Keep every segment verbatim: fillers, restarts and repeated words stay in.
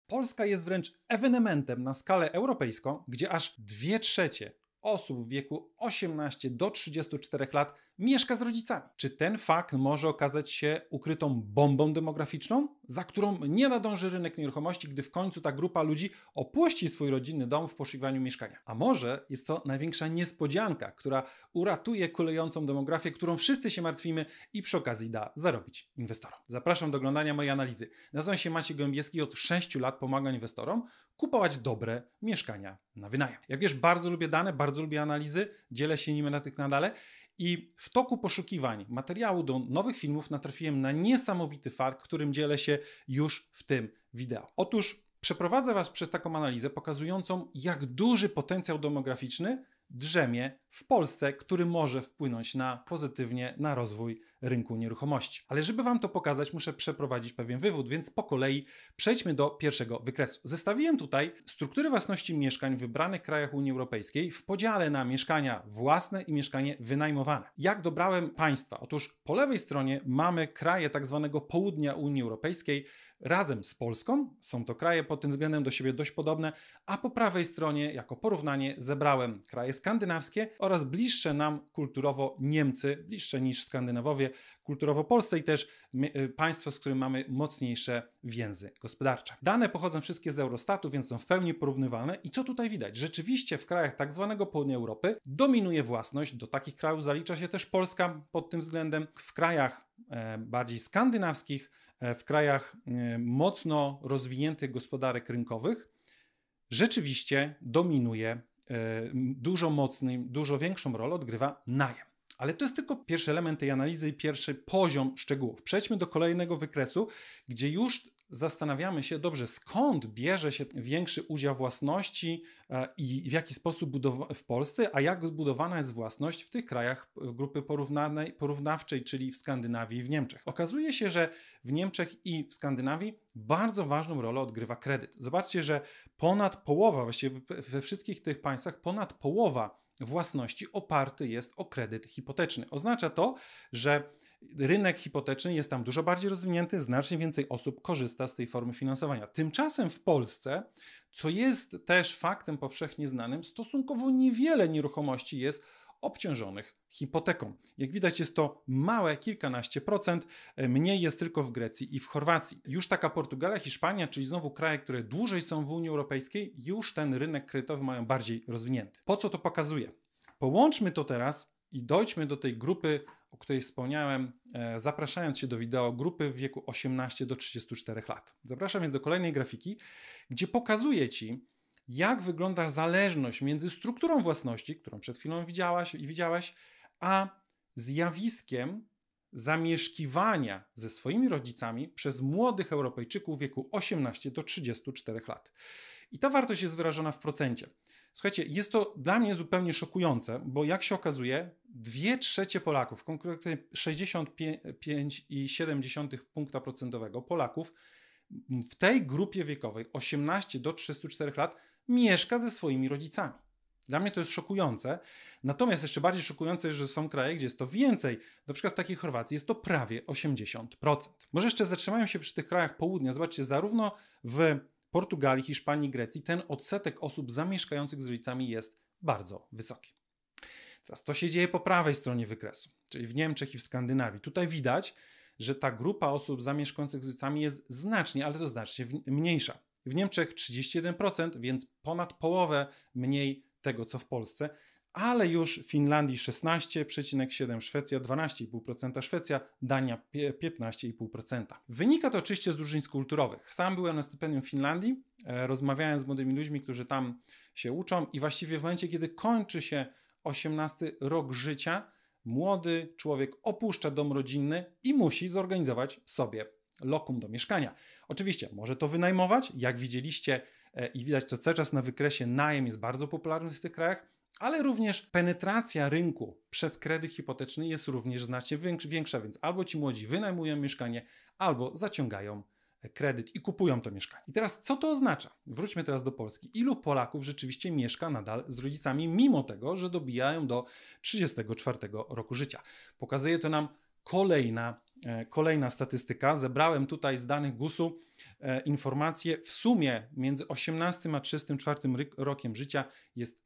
Polska jest wręcz ewenementem na skalę europejską, gdzie aż dwie trzecie osób w wieku osiemnaście do trzydziestu czterech lat mieszka z rodzicami. Czy ten fakt może okazać się ukrytą bombą demograficzną, za którą nie nadąży rynek nieruchomości, gdy w końcu ta grupa ludzi opuści swój rodzinny dom w poszukiwaniu mieszkania? A może jest to największa niespodzianka, która uratuje kulejącą demografię, którą wszyscy się martwimy i przy okazji da zarobić inwestorom. Zapraszam do oglądania mojej analizy. Nazywam się Maciej Gołębieski i od sześciu lat pomagam inwestorom kupować dobre mieszkania na wynajem. Jak wiesz, bardzo lubię dane, bardzo lubię analizy, dzielę się nimi na tych kanale i w toku poszukiwań materiału do nowych filmów natrafiłem na niesamowity fakt, którym dzielę się już w tym wideo. Otóż przeprowadzę Was przez taką analizę pokazującą, jak duży potencjał demograficzny drzemie w Polsce, który może wpłynąć na pozytywnie na rozwój rynku nieruchomości. Ale żeby Wam to pokazać, muszę przeprowadzić pewien wywód, więc po kolei przejdźmy do pierwszego wykresu. Zestawiłem tutaj struktury własności mieszkań w wybranych krajach Unii Europejskiej w podziale na mieszkania własne i mieszkanie wynajmowane. Jak dobrałem państwa? Otóż po lewej stronie mamy kraje tak zwanego południa Unii Europejskiej razem z Polską. Są to kraje pod tym względem do siebie dość podobne, a po prawej stronie jako porównanie zebrałem kraje skandynawskie oraz bliższe nam kulturowo Niemcy, bliższe niż Skandynawowie, kulturowo Polsce i też państwo, z którym mamy mocniejsze więzy gospodarcze. Dane pochodzą wszystkie z Eurostatu, więc są w pełni porównywalne. I co tutaj widać? Rzeczywiście w krajach tak zwanego południa Europy dominuje własność. Do takich krajów zalicza się też Polska pod tym względem. W krajach e, bardziej skandynawskich, e, w krajach e, mocno rozwiniętych gospodarek rynkowych rzeczywiście dominuje dużo mocniej, dużo większą rolę odgrywa najem. Ale to jest tylko pierwszy element tej analizy i pierwszy poziom szczegółów. Przejdźmy do kolejnego wykresu, gdzie już zastanawiamy się, dobrze, skąd bierze się większy udział własności i w jaki sposób budowa- w Polsce, a jak zbudowana jest własność w tych krajach grupy porównanej, porównawczej, czyli w Skandynawii i w Niemczech. Okazuje się, że w Niemczech i w Skandynawii bardzo ważną rolę odgrywa kredyt. Zobaczcie, że ponad połowa, właściwie we wszystkich tych państwach, ponad połowa własności oparty jest o kredyt hipoteczny. Oznacza to, że rynek hipoteczny jest tam dużo bardziej rozwinięty, znacznie więcej osób korzysta z tej formy finansowania. Tymczasem w Polsce, co jest też faktem powszechnie znanym, stosunkowo niewiele nieruchomości jest obciążonych hipoteką. Jak widać, jest to małe, kilkanaście procent, mniej jest tylko w Grecji i w Chorwacji. Już taka Portugalia, Hiszpania, czyli znowu kraje, które dłużej są w Unii Europejskiej, już ten rynek kredytowy mają bardziej rozwinięty. Po co to pokazuje? Połączmy to teraz i dojdźmy do tej grupy, o której wspomniałem, e, zapraszając się do wideo, grupy w wieku osiemnaście do trzydziestu czterech lat. Zapraszam więc do kolejnej grafiki, gdzie pokazuję Ci, jak wygląda zależność między strukturą własności, którą przed chwilą widziałaś i widziałaś, a zjawiskiem zamieszkiwania ze swoimi rodzicami przez młodych Europejczyków w wieku osiemnaście do trzydziestu czterech lat. I ta wartość jest wyrażona w procencie. Słuchajcie, jest to dla mnie zupełnie szokujące, bo jak się okazuje, dwie trzecie Polaków, konkretnie sześćdziesiąt pięć przecinek siedem punkta procentowego Polaków w tej grupie wiekowej osiemnaście do trzydziestu czterech lat mieszka ze swoimi rodzicami. Dla mnie to jest szokujące. Natomiast jeszcze bardziej szokujące jest, że są kraje, gdzie jest to więcej. Na przykład w takiej Chorwacji jest to prawie osiemdziesiąt procent. Może jeszcze zatrzymałem się przy tych krajach południa. Zobaczcie, zarówno w Portugalii, Hiszpanii, Grecji ten odsetek osób zamieszkających z rodzicami jest bardzo wysoki. Teraz co się dzieje po prawej stronie wykresu, czyli w Niemczech i w Skandynawii. Tutaj widać, że ta grupa osób zamieszkających z rodzicami jest znacznie, ale to znacznie mniejsza. W Niemczech trzydzieści jeden procent, więc ponad połowę mniej tego, co w Polsce, ale już w Finlandii szesnaście przecinek siedem procent, Szwecja dwanaście przecinek pięć procent, Szwecja, Dania piętnaście przecinek pięć procent. Wynika to oczywiście z różnic kulturowych. Sam byłem na stypendium w Finlandii, e, rozmawiałem z młodymi ludźmi, którzy tam się uczą i właściwie w momencie, kiedy kończy się osiemnasty rok życia, młody człowiek opuszcza dom rodzinny i musi zorganizować sobie lokum do mieszkania. Oczywiście może to wynajmować, jak widzieliście e, i widać to cały czas na wykresie, najem jest bardzo popularny w tych krajach, ale również penetracja rynku przez kredyt hipoteczny jest również znacznie większa, więc albo ci młodzi wynajmują mieszkanie, albo zaciągają kredyt i kupują to mieszkanie. I teraz co to oznacza? Wróćmy teraz do Polski. Ilu Polaków rzeczywiście mieszka nadal z rodzicami, mimo tego, że dobijają do trzydziestego czwartego roku życia? Pokazuje to nam kolejna Kolejna statystyka. Zebrałem tutaj z danych gusu informacje. W sumie między osiemnastym a trzydziestym czwartym rokiem życia jest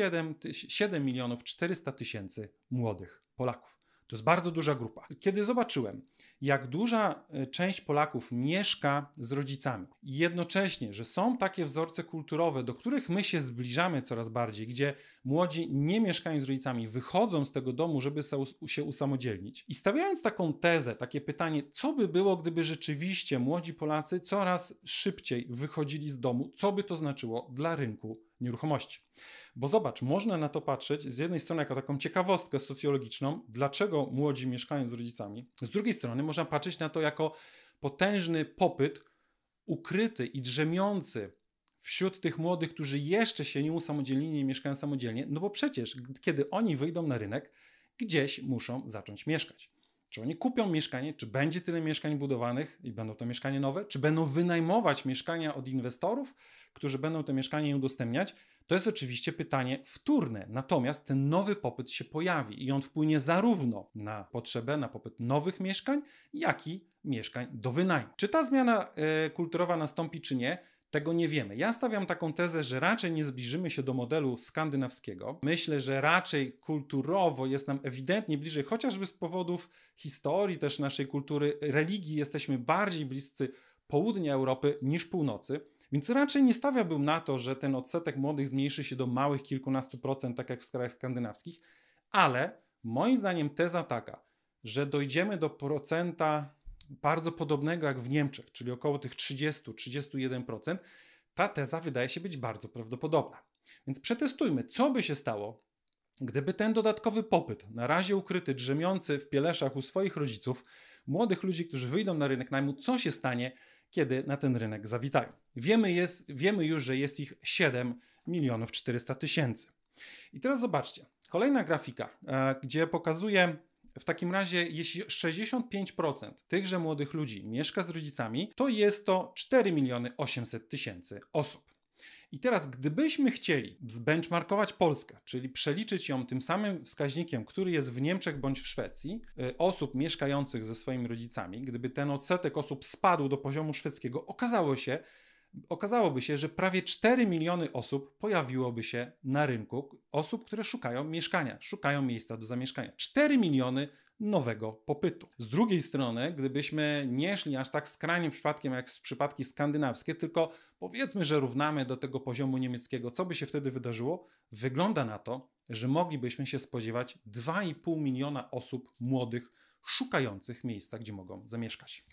siedem milionów czterysta tysięcy młodych Polaków. To jest bardzo duża grupa. Kiedy zobaczyłem, jak duża część Polaków mieszka z rodzicami i jednocześnie, że są takie wzorce kulturowe, do których my się zbliżamy coraz bardziej, gdzie młodzi nie mieszkają z rodzicami, wychodzą z tego domu, żeby się usamodzielnić. I stawiając taką tezę, takie pytanie, co by było, gdyby rzeczywiście młodzi Polacy coraz szybciej wychodzili z domu, co by to znaczyło dla rynku nieruchomości. Bo zobacz, można na to patrzeć z jednej strony jako taką ciekawostkę socjologiczną, dlaczego młodzi mieszkają z rodzicami. Z drugiej strony można patrzeć na to jako potężny popyt ukryty i drzemiący wśród tych młodych, którzy jeszcze się nie usamodzielnili, nie mieszkają samodzielnie, no bo przecież kiedy oni wyjdą na rynek, gdzieś muszą zacząć mieszkać. Czy oni kupią mieszkanie, czy będzie tyle mieszkań budowanych i będą to mieszkania nowe, czy będą wynajmować mieszkania od inwestorów, którzy będą te mieszkania udostępniać, to jest oczywiście pytanie wtórne. Natomiast ten nowy popyt się pojawi i on wpłynie zarówno na potrzebę, na popyt nowych mieszkań, jak i mieszkań do wynajmu. Czy ta zmiana y, kulturowa nastąpi, czy nie? Tego nie wiemy. Ja stawiam taką tezę, że raczej nie zbliżymy się do modelu skandynawskiego. Myślę, że raczej kulturowo jest nam ewidentnie bliżej, chociażby z powodów historii też naszej kultury, religii jesteśmy bardziej bliscy południa Europy niż północy. Więc raczej nie stawiałbym na to, że ten odsetek młodych zmniejszy się do małych kilkunastu procent, tak jak w krajach skandynawskich, ale moim zdaniem teza taka, że dojdziemy do procenta bardzo podobnego jak w Niemczech, czyli około tych trzydzieści do trzydziestu jeden procent, ta teza wydaje się być bardzo prawdopodobna. Więc przetestujmy, co by się stało, gdyby ten dodatkowy popyt, na razie ukryty, drzemiący w pieleszach u swoich rodziców, młodych ludzi, którzy wyjdą na rynek najmu, co się stanie, kiedy na ten rynek zawitają. Wiemy, jest, wiemy już, że jest ich siedem milionów czterysta tysięcy. I teraz zobaczcie, kolejna grafika, e, gdzie pokazuje w takim razie, jeśli sześćdziesiąt pięć procent tychże młodych ludzi mieszka z rodzicami, to jest to cztery miliony osiemset tysięcy osób. I teraz, gdybyśmy chcieli zbenchmarkować Polskę, czyli przeliczyć ją tym samym wskaźnikiem, który jest w Niemczech bądź w Szwecji, y, osób mieszkających ze swoimi rodzicami, gdyby ten odsetek osób spadł do poziomu szwedzkiego, okazało się, okazałoby się, że prawie cztery miliony osób pojawiłoby się na rynku, osób, które szukają mieszkania, szukają miejsca do zamieszkania. cztery miliony nowego popytu. Z drugiej strony, gdybyśmy nie szli aż tak skrajnie przypadkiem jak w przypadki skandynawskie, tylko powiedzmy, że równamy do tego poziomu niemieckiego, co by się wtedy wydarzyło? Wygląda na to, że moglibyśmy się spodziewać dwa i pół miliona osób młodych szukających miejsca, gdzie mogą zamieszkać.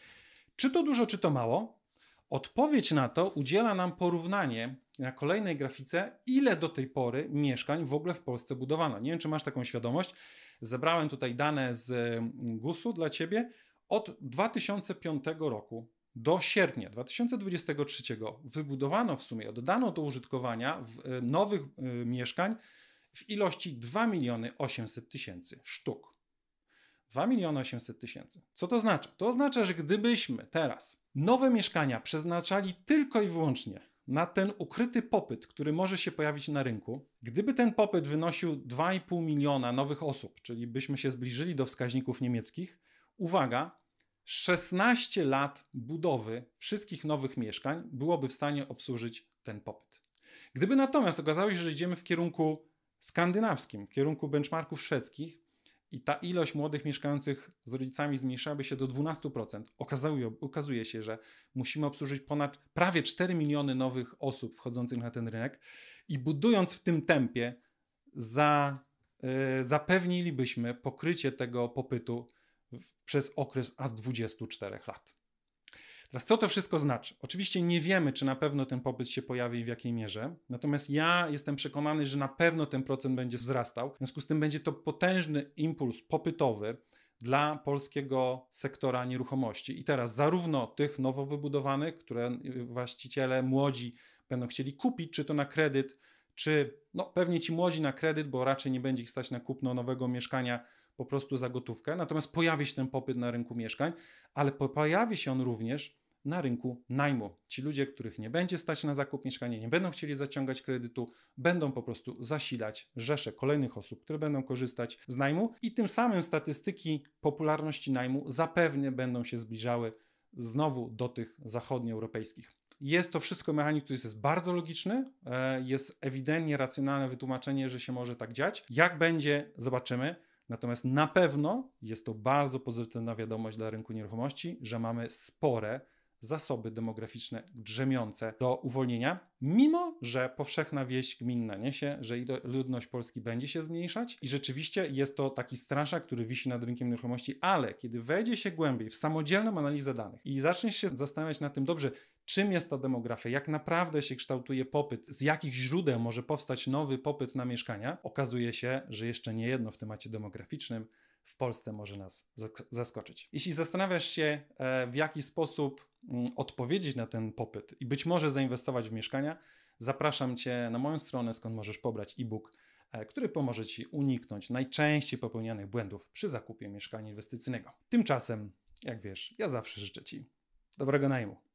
Czy to dużo, czy to mało? Odpowiedź na to udziela nam porównanie na kolejnej grafice, ile do tej pory mieszkań w ogóle w Polsce budowano. Nie wiem, czy masz taką świadomość. Zebrałem tutaj dane z gusu dla Ciebie. Od dwa tysiące piątego roku do sierpnia dwa tysiące dwudziestego trzeciego wybudowano w sumie, oddano do użytkowania w nowych y, mieszkań w ilości dwa miliony osiemset tysięcy sztuk. dwa miliony osiemset tysięcy. Co to oznacza? To oznacza, że gdybyśmy teraz nowe mieszkania przeznaczali tylko i wyłącznie na ten ukryty popyt, który może się pojawić na rynku, gdyby ten popyt wynosił dwa i pół miliona nowych osób, czyli byśmy się zbliżyli do wskaźników niemieckich, uwaga, szesnaście lat budowy wszystkich nowych mieszkań byłoby w stanie obsłużyć ten popyt. Gdyby natomiast okazało się, że idziemy w kierunku skandynawskim, w kierunku benchmarków szwedzkich, i ta ilość młodych mieszkających z rodzicami zmniejszałaby się do dwunastu procent. Okazuje, okazuje się, że musimy obsłużyć ponad prawie cztery miliony nowych osób wchodzących na ten rynek i budując w tym tempie za, y, zapewnilibyśmy pokrycie tego popytu w, przez okres aż dwudziestu czterech lat. Teraz co to wszystko znaczy? Oczywiście nie wiemy, czy na pewno ten popyt się pojawi i w jakiej mierze, natomiast ja jestem przekonany, że na pewno ten procent będzie wzrastał. W związku z tym będzie to potężny impuls popytowy dla polskiego sektora nieruchomości. I teraz zarówno tych nowo wybudowanych, które właściciele młodzi będą chcieli kupić, czy to na kredyt, czy no pewnie ci młodzi na kredyt, bo raczej nie będzie ich stać na kupno nowego mieszkania po prostu za gotówkę. Natomiast pojawi się ten popyt na rynku mieszkań, ale pojawi się on również na rynku najmu. Ci ludzie, których nie będzie stać na zakup mieszkania, nie będą chcieli zaciągać kredytu, będą po prostu zasilać rzesze kolejnych osób, które będą korzystać z najmu i tym samym statystyki popularności najmu zapewne będą się zbliżały znowu do tych zachodnioeuropejskich. Jest to wszystko mechanizm, który jest bardzo logiczny, jest ewidentnie racjonalne wytłumaczenie, że się może tak dziać. Jak będzie, zobaczymy. Natomiast na pewno jest to bardzo pozytywna wiadomość dla rynku nieruchomości, że mamy spore zasoby demograficzne drzemiące do uwolnienia, mimo że powszechna wieść gminna niesie, że ludność Polski będzie się zmniejszać i rzeczywiście jest to taki straszak, który wisi nad rynkiem nieruchomości, ale kiedy wejdzie się głębiej w samodzielną analizę danych i zaczniesz się zastanawiać nad tym, dobrze, czym jest ta demografia, jak naprawdę się kształtuje popyt, z jakich źródeł może powstać nowy popyt na mieszkania, okazuje się, że jeszcze nie jedno w temacie demograficznym w Polsce może nas zaskoczyć. Jeśli zastanawiasz się, w jaki sposób odpowiedzieć na ten popyt i być może zainwestować w mieszkania, zapraszam Cię na moją stronę, skąd możesz pobrać e-book, który pomoże Ci uniknąć najczęściej popełnianych błędów przy zakupie mieszkania inwestycyjnego. Tymczasem, jak wiesz, ja zawsze życzę Ci dobrego najmu.